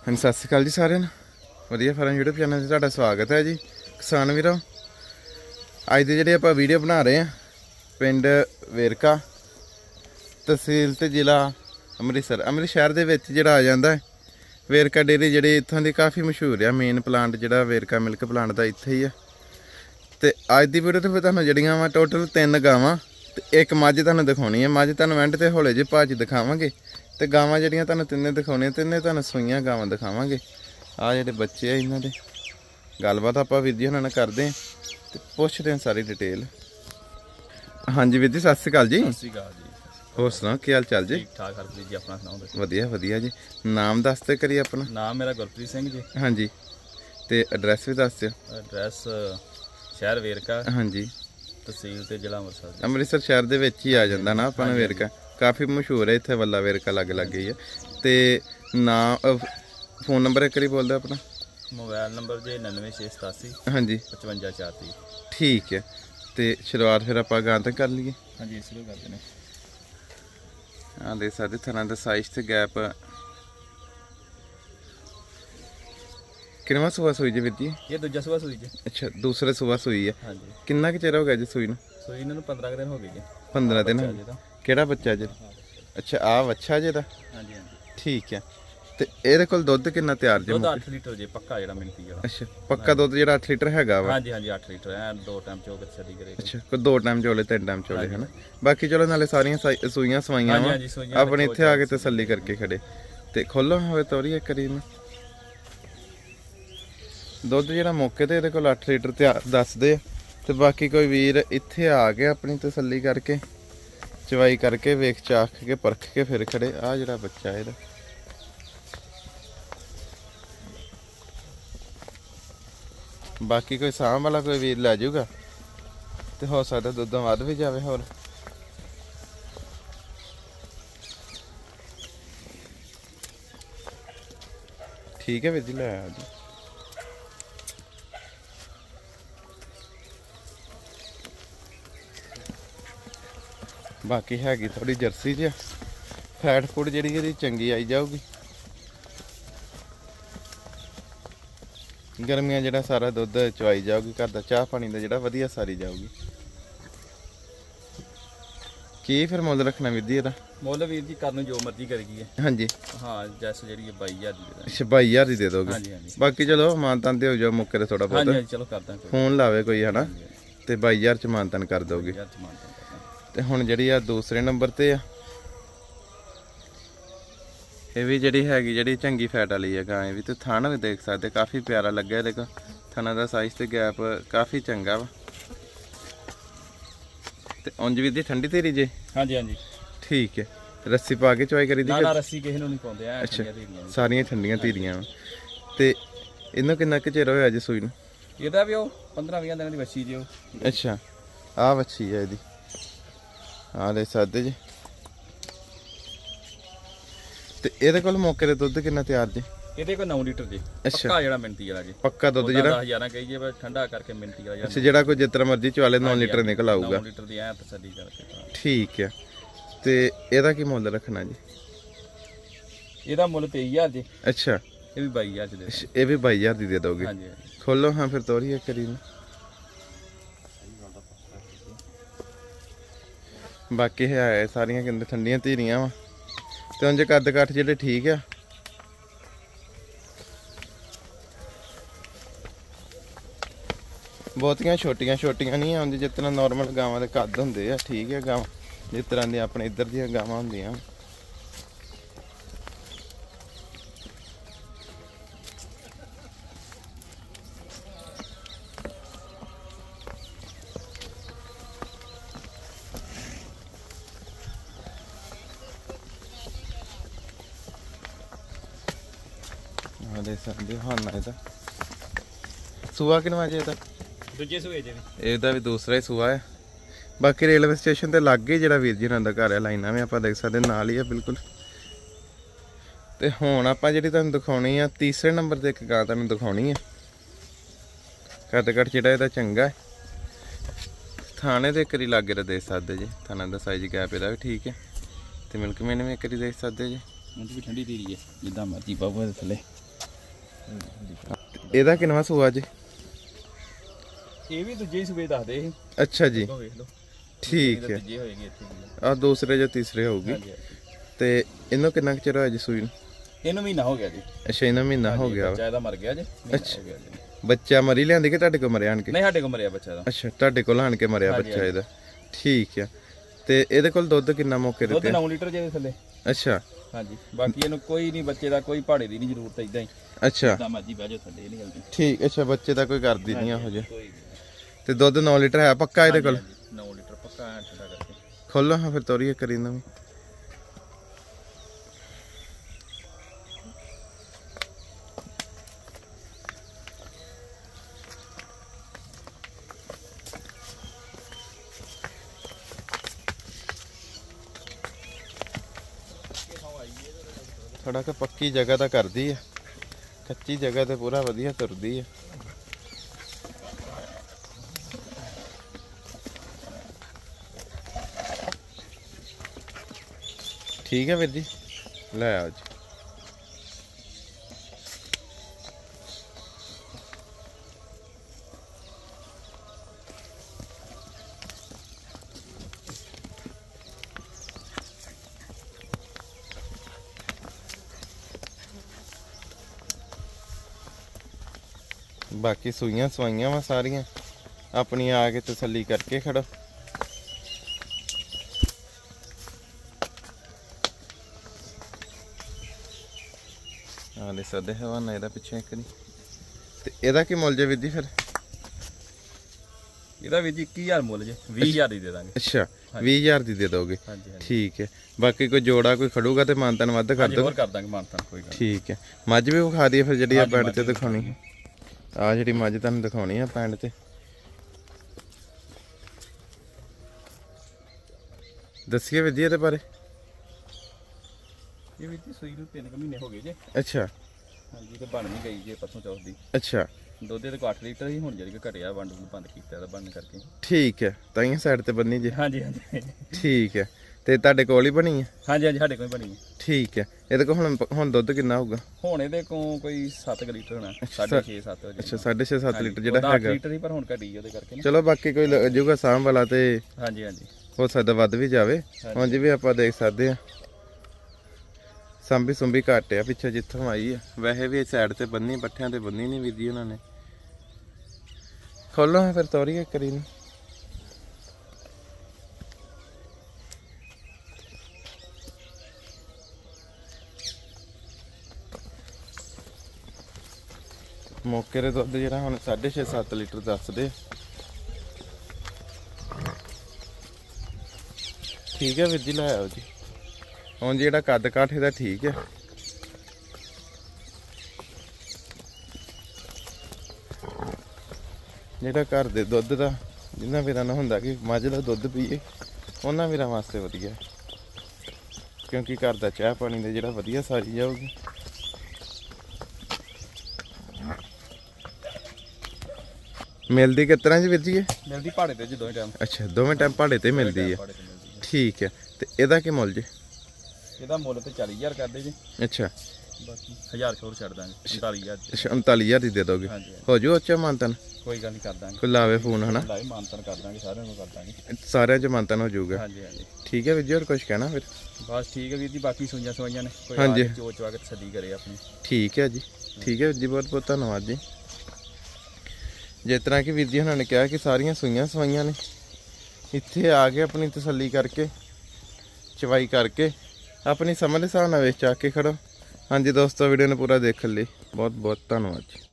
हाँ सत श्री अकाल जी सारे वधिया फार्म यूट्यूब चैनल से तुहाडा स्वागत है जी। किसान वीरों अज की जी आप वीडियो बना रहे हैं पिंड वेरका तहसील ते जिला अमृतसर शहर के जोड़ा आ जाता है। वेरका डेयरी जी इतों की काफ़ी मशहूर है। मेन प्लांट जोड़ा वेरका मिल्क प्लांट का इत्थे ही है। तो अज की वीडियो तो तुहानूं जड़ियां वा टोटल 3 गावां ते एक मझ तुहानूं दिखाउणी है। मझ तुहानूं एंड ते हौले जे भाज दिखावांगे ते गावां जड़ियां तुहानूं तिन्ने दिखाउणियां तिन्ने तुहानूं सूईयां गावां दिखावांगे। आ जिहड़े बच्चे आ इन्हां दे गलबात आपां वीर जी हुणां नाल करदे हां ते पुछदे हां सारी डिटेल। हाँ जी वीर जी सत श्री अकाल जी। सत श्री अकाल जी। होर सुनाओ की हाल चाल जी? ठीक ठाक हरप्रीत जी, अपना सुनाओ? वधिया वधिया जी। नाम दसते करिए अपना? नाम मेरा गुरप्रीत सिंह जी। हाँ जी ते एड्रैस भी दस दिओ। एड्रैस शहर वेरका, हाँ जी तहसील ते जिला अमृतसर। अमृतसर शहर दे विच ही आ जांदा ना अपना वेरका। काफ़ी मशहूर है इत्थे वल्ला वेरका लग गई है। तो नाम फोन नंबर एक बारी बोल दो अपना। मोबाइल नंबर जी 9967 हाँ जी 5534। ठीक है। तो शुरुआत फिर आप गां तक कर लीए। हाँ जी शुरू करते हैं। हाँ देख सकते थना का साइज ते गैप किनवा सुबह सुई जी वीर जी? ये दूजा सुबह सुई जी। अच्छा दूसरे सुबह सुई है। हाँ जी। किन्ना के चिर हो गया जी सुई नूं? सुई इन्होंने 15 दिन हो गए जी। 15 दिन हो गए। केड़ा बच्चा जी? अच्छा आ बच्चा जी दा? हाँ जी हाँ जी। ठीक है। तो ये कोल दुध कितना तैयार जी? दुध 8 लीटर जी पक्का जेड़ा मिलती जेड़ा। अच्छा पक्का दुध जेड़ा 8 लीटर हैगा वा? हाँ जी 8 लीटर है। 2 टाइम चो के छड़ी करे। अच्छा कोई 2 टाइम चोले 3 टाइम चोले है ना। बाकी चलो नाले सारियां सूइयां सवाइयां वा अपने इत्थे आके तसल्ली करके खड़े ते खोलो होवे तोरी एक करी में दुध जेड़ा मौके ते इहदे कोल 8 लीटर तैयार दसदे ते बाकी कोई वीर इत्थे आ के अपनी तसल्ली करके चवाई करके वेख चाख के परख के फिर खड़े। आ जेड़ा बच्चा है इहदा बाकी कोई साम वाला कोई वीर लै जाऊगा तो हो सकता दुध वध भी जाए। होर ठीक है वीर जी लै आओ जी। बाकी हैगी थोड़ी जर्सी च फैट फूट जी चंगी आई जाऊगी। गर्मियां जो सारा दुध चवाई जाऊगी घर का चाह पानी का जो वधिया सारी जाऊगी। की फिर मुल रखना वीर जी? मुल वीर जी करन जो मर्जी करेगी है। हाँ जी हाँ जैसे जी 22,000 दी। अच्छा 22,000 की दे दोगे? हाँ जी हाँ जी। बाकी चलो मानतान दे हो जाओ मौके ते थोड़ा बहुत। हाँ जी चलो करदा फोन लावे कोई है ना तो 22,000 च मानतान कर दोगे। तो हुण जिहड़ी आ दूसरे नंबर ते आ ये भी जिहड़ी हैगी जिहड़ी चंगी फैट वाली है गां। भी तो थाना भी देख सकते काफ़ी प्यारा लग्या। देखो थाना का साइज ते गैप काफ़ी चंगा वा। ते उंज भी दी ठंडी तेरी जे? हाँ जी हाँ जी। ठीक है। रस्सी पा के चवाई करी दी? ना रस्सी किसी नूं नहीं पाउंदे। अच्छा सारियां ठंडियां धीरियां वा। ते इन्नों किन्ना क चिर होया जी सूई नूं? ਇਹਦਾ ਵੀ ਉਹ 15-20 ਦਿਨਾਂ ਦੀ ਬੱਚੀ ਜੀ ਉਹ। अच्छा आ बच्ची है ਇਹਦੀ ਆ ਦੇਖ ਸਕਦੇ ਜੀ। ਤੇ ਇਹਦੇ ਕੋਲ ਮੌਕੇ ਤੇ ਦੁੱਧ ਕਿੰਨਾ ਤਿਆਰ ਜੀ? ਇਹਦੇ ਕੋਲ 9 ਲੀਟਰ ਜੀ ਪੱਕਾ ਜਿਹੜਾ ਮਿੰਤੀ ਵਾਲਾ ਜੀ। ਪੱਕਾ ਦੁੱਧ ਜਿਹੜਾ 10-11 ਕਹੀ ਜੇ ਠੰਡਾ ਕਰਕੇ ਮਿੰਤੀ ਵਾਲਾ। ਅੱਛਾ ਜਿਹੜਾ ਕੋਈ ਜਿਤਨਾ ਮਰਜ਼ੀ ਚਵਾਲੇ 9 ਲੀਟਰ ਨਿਕਲ ਆਊਗਾ। 9 ਲੀਟਰ ਦੀ ਐ ਤਸੱਲੀ ਕਰਕੇ। ਠੀਕ ਹੈ। ਤੇ ਇਹਦਾ ਕੀ ਮੁੱਲ ਰੱਖਣਾ ਜੀ? ਇਹਦਾ ਮੁੱਲ 23,000 ਜੀ। ਅੱਛਾ ਇਹ ਵੀ 22,000 ਚ ਦੇ ਦਾਂਗੇ। ਇਹ ਵੀ 22,000 ਦੀ ਦੇ ਦੋਗੇ? ਹਾਂਜੀ खोलो हाँ फिर तोरी एक करी बाकी है सारिया कहते ठंडिया धीरियां वा तो उंज कद कट जेडे ठीक है। बहुतियां छोटियां छोटियां नहीं आउंदी जितना नॉर्मल गावां दे कद हुंदे आ। ठीक है गावां जिस तरह दी अपने इधर दी गावां हुंदियां। देख सकते हाँ ना सूआ किनवा जे ਦੂਜੇ ਸੂਏ ਜੀ ਇਹਦਾ ਵੀ दूसरा ही सूआ है। बाकी रेलवे स्टेशन ते लागे ਜਿਹੜਾ ਵੀਰ ਜੀ ਨਾਲ ਦਾ ਘਰ ਹੈ ਲਾਈਨਾਂ ਵੀ ਆਪਾਂ देख सकते नाल ही है बिल्कुल। ਤੇ ਹੁਣ ਆਪਾਂ ਜਿਹੜੀ ਤੁਹਾਨੂੰ ਦਿਖਾਉਣੀ ਆ ਤੀਸਰੇ ਨੰਬਰ ਤੇ ਇੱਕ ਗਾਂ ਤੁਹਾਨੂੰ ਦਿਖਾਉਣੀ ਆ। ਕੱਦ ਕੱਟ ਜਿਹੜਾ ਇਹਦਾ ਚੰਗਾ ਹੈ। ਥਾਣੇ ਦੇ ਇੱਕ ਵਾਰੀ ਲਾਗੇ ਦਾ ਦੇਖ ਸਕਦੇ ਜੀ। ਥਾਣਾ ਦਾ ਸਾਈਜ਼ ਗੈਪ ਇਹਦਾ ਵੀ ਠੀਕ ਹੈ ਤੇ ਮਿਲਕ ਮੈਨ ਵੀ ਇੱਕ ਵਾਰੀ ਦੇਖ ਸਕਦੇ ਜੀ। मुझे भी ठंडी धीरी है जिदा मर्जी पाओ थले। ਇਹਦਾ ਕਿੰਨਵਾਂ ਸੂਆ ਜੀ? ਇਹ ਵੀ ਦੂਜੇ ਹੀ ਸੂਏ ਦੱਸਦੇ ਸੀ। ਅੱਛਾ ਜੀ, ਉਹ ਵੇਖ ਲਓ ਠੀਕ ਹੈ। ਦੂਜੇ ਹੋਏਗੀ ਇੱਥੇ ਵੀ। ਆ ਦੂਸਰੇ ਜਾਂ ਤੀਸਰੇ ਹੋਊਗੀ। ਹਾਂਜੀ ਹਾਂਜੀ। ਤੇ ਇਹਨੂੰ ਕਿੰਨਾ ਕੁ ਚਿਰ ਹੋਇਆ ਜੀ ਸੂਈ ਨੂੰ? ਇਹਨੂੰ ਮਹੀਨਾ ਹੋ ਗਿਆ ਜੀ। ਅੱਛਾ, ਇਹਨਾਂ ਮਹੀਨਾ ਹੋ ਗਿਆ ਵਾ। ਬੱਚਾ ਇਹਦਾ ਮਰ ਗਿਆ ਜੀ, ਮਹੀਨਾ ਹੋ ਗਿਆ ਜੀ। ਬੱਚਾ ਮਰੀ ਲਿਆਂਦੀ ਕਿ ਤੁਹਾਡੇ ਕੋਲ ਮਰਿਆ ਆਣ ਕੇ? ਨਹੀਂ ਸਾਡੇ ਕੋਲ ਮਰਿਆ ਬੱਚਾ ਦਾ। ਅੱਛਾ, ਤੁਹਾਡੇ ਕੋਲ ਆਣ ਕੇ ਮਰਿਆ ਹਾਂਜੀ, ਬੱਚਾ ਇਹਦਾ, ਠੀਕ ਆ। ਤੇ ਇਹਦੇ ਕੋਲ ਦੁੱਧ ਕਿੰਨਾ ਮੌਕੇ ਦੁੱਧ ਦਿੱਤੇ? 9 ਲੀਟਰ ਜੇ ਥੱਲੇ। ਅੱਛਾ ਹਾਂਜੀ, ਬਾਕੀ ਇਹਨੂੰ ਕੋਈ ਨਹੀਂ, ਬੱਚੇ ਦਾ ਕੋਈ ਭਾੜੇ ਦੀ ਨਹੀਂ ਜ਼ਰੂਰਤ, ਇਦਾਂ ਹੀ ਅੱਛਾ ਜਿੱਦਾਂ ਮਰਜੀ ਬਹਿ ਜਾਓ ਥੱਲੇ, ਇਹ ਨਹੀਂ ਗਲਤੀ। ਠੀਕ। ਅੱਛਾ, ਬੱਚੇ ਦਾ ਕੋਈ ਕਰਦੀ ਨਹੀਂ ਇਹੋ ਜਿਹਾ। ਕੋਈ ਤੇ ਦੁੱਧ 9 ਲੀਟਰ ਹੈ ਪੱਕਾ ਇਹਦੇ ਕੋਲ? 9 ਲੀਟਰ ਪੱਕਾ ਐ ਠੰਡਾ ਕਰਕੇ। ਖੋਲੋ ਹਾਂ ਫਿਰ ਤੋਰੀਏ ਕਰੀ ਨਵੀਂ। ਥੋੜਾ ਕਿ ਪੱਕੀ ਜਗ੍ਹਾ ਤਾਂ ਕਰਦੀ ਆ, ਕੱਚੀ ਜਗ੍ਹਾ ਤੇ ਪੂਰਾ ਵਧੀਆ ਤੁਰਦੀ ਆ। ਠੀਕ ਹੈ ਵੀਰ ਜੀ, ਲੈ ਆਓ ਜੀ। ਬਾਕੀ ਸੂਈਆਂ ਸਵਾਈਆਂ ਵਾ ਸਾਰੀਆਂ, ਆਪਣੀ ਆ ਕੇ ਤਸੱਲੀ ਕਰਕੇ ਖੜੋ। ਆਲੇ ਸਦੇ ਹਵਾਨਾ ਇਹਦਾ ਪਿੱਛੇ ਇੱਕ ਨਹੀਂ। ਤੇ ਇਹਦਾ ਕੀ ਮੁੱਲ ਜੇ ਵੀਰ ਜੀ ਫਿਰ? ਇਹਦਾ ਵੀ ਜੀ 21000 ਮੁੱਲ ਜੇ, 20000 ਦੀ ਦੇ ਦਾਂਗੇ। ਅੱਛਾ, 20000 ਦੀ ਦੇ ਦੋਗੇ? ਹਾਂਜੀ ਹਾਂਜੀ। ਠੀਕ ਹੈ। ਬਾਕੀ ਕੋਈ ਜੋੜਾ ਕੋਈ ਖੜੂਗਾ ਤੇ ਮਾਨਤਾਨ ਵੱਧ ਕਰ ਦੋ? ਹੋਰ ਕਰ ਦਾਂਗੇ ਮਾਨਤਾਨ, ਕੋਈ ਗੱਲ। ਠੀਕ ਹੈ। ਮੱਝ ਵੀ ਵਿਖਾ ਦਈਏ ਫਿਰ ਜਿਹੜੀ ਆ ਪਿੰਡ ਤੇ ਦਿਖਾਉਣੀ ਹੈ। ਆ ਜਿਹੜੀ ਮੱਝ ਤੁਹਾਨੂੰ ਦਿਖਾਉਣੀ ਆ ਪਿੰਡ ਤੇ, ਦੱਸੀਏ ਵੀਰ ਜੀ ਇਹਦੇ ਬਾਰੇ? ਇਹ ਵੀ ਜੀ ਸੂਈ ਨੂੰ 3 ਮਹੀਨੇ ਹੋ ਗਏ ਜੇ। ਅੱਛਾ ਹਾਂਜੀ, ਤੇ ਬਣ ਨਹੀਂ ਗਈ ਜੇ ਪਰਸੋਂ ਚੌਥ ਦੀ। ਅੱਛਾ, ਦੁੱਧ ਦੇ ਕੋਲ 8 ਲੀਟਰ ਸੀ, ਹੁਣ ਜਿਹੜੀ ਘਟਿਆ ਵੰਡ ਨੂੰ ਬੰਦ ਕੀਤਾ ਇਹਦਾ ਬਣਨ ਕਰਕੇ। ਠੀਕ ਹੈ। ਤਾਂ ਹੀ ਸਾਈਡ ਤੇ ਬੰਨੀ ਜੇ? ਹਾਂਜੀ ਹਾਂਜੀ ਠੀਕ ਹੈ। ਤੇ ਤੁਹਾਡੇ ਕੋਲ ਹੀ ਬਣੀ ਹੈ? ਹਾਂਜੀ ਹਾਂਜੀ, ਸਾਡੇ ਕੋਲ ਬਣੀ ਹੈ। ਠੀਕ ਹੈ। ਇਹਦੇ ਕੋਲ ਹੁਣ ਦੁੱਧ ਕਿੰਨਾ ਹੋਊਗਾ? ਹੁਣ ਇਹਦੇ ਕੋਲ ਕੋਈ 7 ਲੀਟਰ ਹੋਣਾ, 6.5 7 ਵਜੇ। ਅੱਛਾ, 6.5 7 ਲੀਟਰ ਜਿਹੜਾ ਹੈਗਾ। 8 ਲੀਟਰ ਹੀ, ਪਰ ਹੁਣ ਘਟੀ ਉਹਦੇ ਕਰਕੇ ਨਾ। ਚਲੋ ਬਾਕੀ ਕੋਈ ਲੱਗੂਗਾ ਸਾਂਭ ਵਾਲਾ ਤੇ ਹਾਂਜੀ ਹਾਂਜੀ, ਹੋ ਸਕਦਾ ਵੱਧ ਵੀ ਜਾਵੇ। ਹੁਣ ਜਿਵੇਂ ਆਪਾਂ ਦੇਖ ਸਕਦੇ ਆ ਸੰਭੀ ਸੁੰਭੀ ਘੱਟ ਆ ਪਿੱਛੇ ਜਿੱਥੋਂ ਆਈ ਆ। ਵੈਸੇ ਵੀ ਸਾਈਡ ਤੇ ਬੰਨੀ, ਪੱਠਿਆਂ ਤੇ ਬੰਨੀ ਨਹੀਂ ਵੀਦੀ ਉਹਨਾਂ ਨੇ। ਖੋਲੋ ਫਿਰ ਤੋਰੀਏ ਕਰੀ ਨੂੰ। ਮੌਕੇ ਦੇ ਦੁੱਧ ਜਿਹੜਾ ਹੁਣ 6.5 7 ਲੀਟਰ ਦੱਸਦੇ। ਠੀਕ ਹੈ ਵੀਰ ਜੀ, ਲੈ ਆਓ ਜੀ। ਹੁਣ ਜਿਹੜਾ ਕੱਦ ਕਾਠ ਇਹਦਾ ਠੀਕ ਹੈ। ਜਿਹੜਾ ਘਰ ਦੇ ਦੁੱਧ ਦਾ ਜਿੰਨਾ ਵੀਰਾਂ ਨੂੰ ਹੁੰਦਾ ਕਿ ਮੱਝ ਦਾ ਦੁੱਧ ਪੀਏ, ਉਹਨਾਂ ਵੀਰਾਂ ਵਾਸਤੇ ਵਧੀਆ, ਕਿਉਂਕਿ ਘਰ ਦਾ ਚਾਹ ਪਾਣੀ ਦਾ ਜਿਹੜਾ ਵਧੀਆ ਸਾਰੀ ਜਾਊਗੀ। ਮਿਲਦੀ ਕਿਸ ਤਰ੍ਹਾਂ ਜੀ ਵੀਰ ਜੀ ਇਹ? ਮਿਲਦੀ ਭਾੜੇ ਤੇ ਜੀ ਦੋਵੇਂ ਟਾਈਮ। ਅੱਛਾ, ਦੋਵੇਂ ਟਾਈਮ ਭਾੜੇ ਤੇ ਮਿਲਦੀ ਹੈ। ਠੀਕ ਹੈ। ਤੇ ਇਹਦਾ ਕੀ ਮੁੱਲ ਜੀ? ਇਹਦਾ ਮੁੱਲ ਤੇ 40000 ਕਰਦੇ ਜੀ। ਅੱਛਾ, ਬਾਕੀ 1000 ਛੋੜ ਛੱਡ ਦਾਂਗੇ 49000 ਚ। 39000 ਦੀ ਦੇ ਦੋਗੇ? ਹਾਂਜੀ ਹੋ ਜੂ ਉੱਚਾ ਮਾਨਤਨ? ਕੋਈ ਗੱਲ ਨਹੀਂ, ਕਰ ਦਾਂਗੇ। ਕੋਈ ਲਾਵੇ ਫੋਨ ਹਨਾ? ਲਾਵੇ ਮਾਨਤਨ ਕਰ ਦਾਂਗੇ, ਸਾਰਿਆਂ ਨੂੰ ਕਰ ਦਾਂਗੇ। ਸਾਰਿਆਂ ਚ ਮਾਨਤਨ ਹੋ ਜਾਊਗਾ? ਹਾਂਜੀ ਹਾਂਜੀ। ਠੀਕ ਹੈ ਵੀਰ ਜੀ, ਹੋਰ ਕੁਝ ਕਹਿਣਾ ਫਿਰ? ਬਸ ਠੀਕ ਹੈ ਵੀਰ ਜੀ, ਬਾਕੀ ਸੂਈਆਂ ਸਵਾਈਆਂ ਨੇ, ਕੋਈ ਹਾਂਜੀ। ਚੋਚ ਵਾ ਕੇ ਤਸੱਲੀ ਕਰੇ ਆਪਣੀ। ਠੀਕ ਹੈ ਜੀ, ਠੀਕ ਹੈ ਵੀਰ ਜੀ, ਬਹੁਤ ਬਹੁਤ ਧੰਨਵਾਦ ਜੀ। ਜਿਸ ਤਰ੍ਹਾਂ ਕਿ ਵੀਰ ਜੀ ਉਹਨਾਂ ਨੇ ਕਿਹਾ ਕਿ ਸਾਰੀਆਂ ਸੂਈਆਂ ਸਵਾਈਆਂ ਨੇ, ਇੱਥੇ ਆ ਕੇ ਆਪਣੀ ਤਸੱਲੀ ਕਰਕੇ ਚਵਾਈ ਕਰਕੇ ਆਪਣੀ ਸਮਝ ਦੇ ਹਿਸਾਬ ਨਾਲ ਵੇਚ ਚਾ ਕੇ ਖੜੋ। ਹਾਂਜੀ ਦੋਸਤੋ, ਵੀਡੀਓ ਨੂੰ ਪੂਰਾ ਦੇਖਣ ਲਈ ਬਹੁਤ ਬਹੁਤ ਧੰਨਵਾਦ ਜੀ।